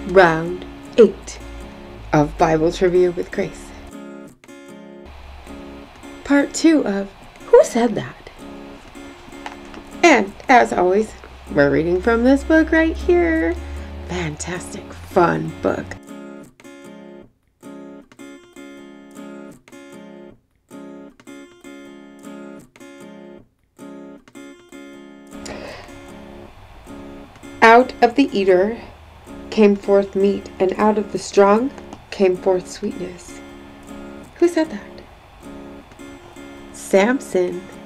Round 8 of Bible Trivia with Grace. Part 2 of Who Said That? And as always, we're reading from this book right here. Fantastic, fun book. Out of the eater came forth meat, and out of the strong came forth sweetness. Who said that? Samson.